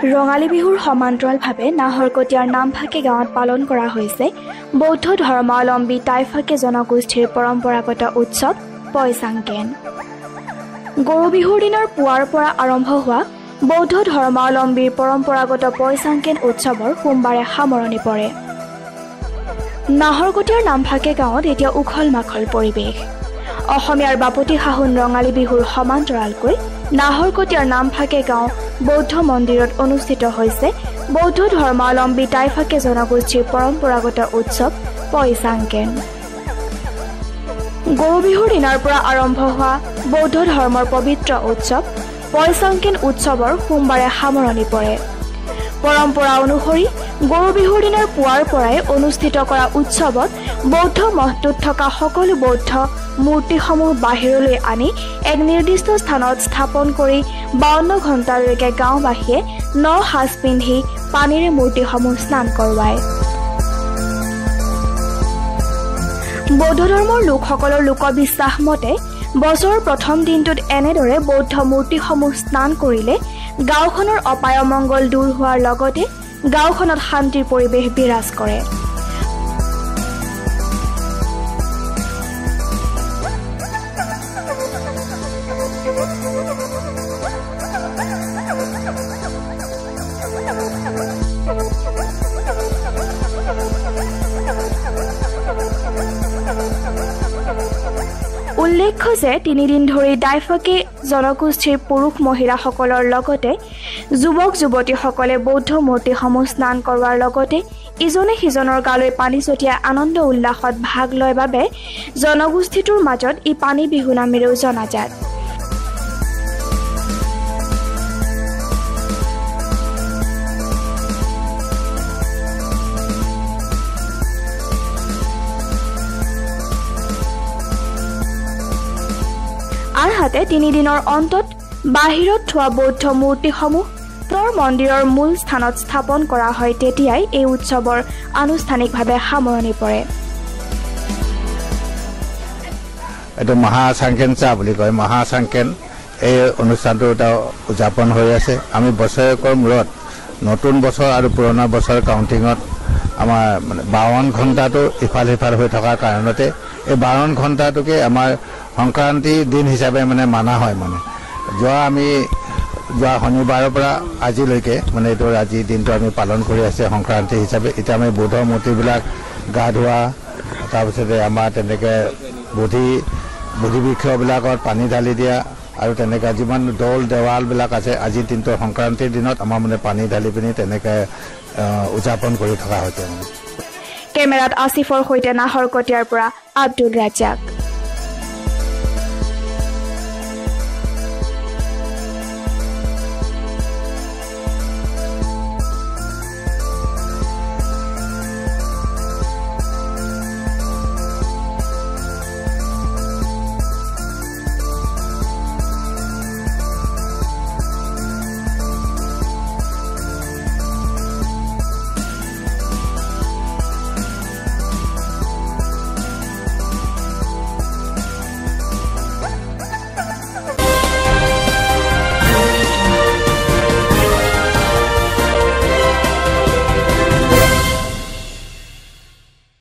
ৰঙালী বিহুৰ সমান্তৰালভাৱে নাহৰকটীয়াৰ নামফাকে গাঁৱত পালন কৰা হৈছে বৌদ্ধ ধৰ্মাৱলম্বী টাইফাকে জনগোষ্ঠীৰ পৰম্পৰাগত উৎসৱ পয়চাংকেন। গৰু বিহুৰ দিনৰ পুৱাৰ পৰা আৰম্ভ হোৱা বৌদ্ধ ধৰ্মাৱলম্বীৰ পৰম্পৰাগত পয়চাংকেন উৎসৱৰ সোমবাৰে সামৰণি পৰে। নাহৰকটীয়াৰ নামফাকে গাঁৱত এতিয়া উখল মাখল পৰিৱেশ। অসমীয়াৰ বাপতি সাহোন ৰঙালী বিহুৰ সমান্তৰালকৈ নাহৰকটীয়াৰ নামফাকে গাঁও বৌদ্ধ মন্দিৰত অনুষ্ঠিত হৈছে বৌদ্ধ ধৰ্মাৱলম্বী টাইফাকে জনগোষ্ঠীৰ পৰম্পৰাগত উৎসৱ পয়চাংকেন। গৰু বিহুৰ দিনাৰ পৰা আৰম্ভ হোৱা বৌদ্ধ ধৰ্মৰ পবিত্ৰ উৎসৱ পয়চাংকেন উৎসৱৰ সোমবাৰে সামৰণি পৰে। পৰম্পৰা অনুসৰি গৰু বিহুৰ দিনাৰ পুৱাৰ পৰাই অনুষ্ঠিত কৰা উৎসৱত বৌদ্ধ মঠটোত থকা সকলো বৌদ্ধ মূৰ্তিসমূহ বাহিৰলৈ আনি এক নিৰ্দিষ্ট স্থানত স্থাপন কৰি 52 ঘণ্টালৈকে গাঁওবাসীয়ে ন সাজ পিন্ধি পানীৰে মূৰ্তিসমূহ স্নান কৰোৱায়। বৌদ্ধ ধৰ্মৰ লোকসকলৰ লোকবিশ্বাস মতে বছৰৰ প্ৰথম দিনটোত এনেদৰে বৌদ্ধ মূৰ্তিসমূহ স্নান কৰিলে গাঁওখনৰ অপায় মংগল দূৰ হোৱাৰ লগতে গাঁওখনত শান্তিৰ পৰিৱেশ বিৰাজ কৰে। উল্লেখ্য যে 3 দিন ধৰি টাইফাকে জনগোষ্ঠীৰ পুৰুষ মহিলাসকলৰ লগতে যুৱক যুৱতীসকলে বৌদ্ধ মূৰ্তিসমূহ স্নান কৰোৱাৰ লগতে ইজনে সিজনৰ গালৈ পানী ছটিয়াই আনন্দ উল্লাসত ভাগ লয় বাবে জনগোষ্ঠীটোৰ মাজত ই পানী বিহু নামেৰেও জনাজাত। আনহাতে 3 দিনৰ অন্তত বাহিৰত থোৱা বৌদ্ধ মূৰ্তিসমূহ মন্দিৰৰ মূল স্থানত স্থাপন কৰা হয়। তেতিয়াই এই উৎসৱৰ আনুষ্ঠানিকভাৱে সামৰণি পৰে। এইটো মহাচাংকেন চাহ বুলি কয়। মহাচাংকেন এই অনুষ্ঠানটো এটা উদযাপন হৈ আছে। আমি বছৰেকৰ মূৰত নতুন বছৰ আৰু পুৰণা বছৰ কাউণ্টিঙত আমাৰ মানে 52 ঘণ্টাটো ইফাল সিফাল হৈ থকাৰ কাৰণতে এই 52 ঘণ্টাটোকে আমাৰ সংক্ৰান্তি দিন হিচাপে মানে মানা হয়। মানে যোৱা শনিবাৰৰ পৰা আজিলৈকে মানে এইটো আজি দিনটো আমি পালন কৰি আছে সংক্ৰান্তি হিচাপে। এতিয়া আমি বৌদ্ধ মূৰ্তিবিলাক গা ধোৱা, তাৰপিছতে আমাৰ তেনেকৈ বুদ্ধি বৃক্ষবিলাকত পানী ঢালি দিয়া আৰু তেনেকৈ যিমান দৌল দেৱালবিলাক আছে আজিৰ দিনটো সংক্ৰান্তিৰ দিনত আমাৰ মানে পানী ঢালি পিনি তেনেকৈ উদযাপন কৰি থকা হৈছে। কেমেৰাত আসিফৰ সৈতে নাহৰকটীয়াৰ পৰা আব্দুল ৰাজ্জাক।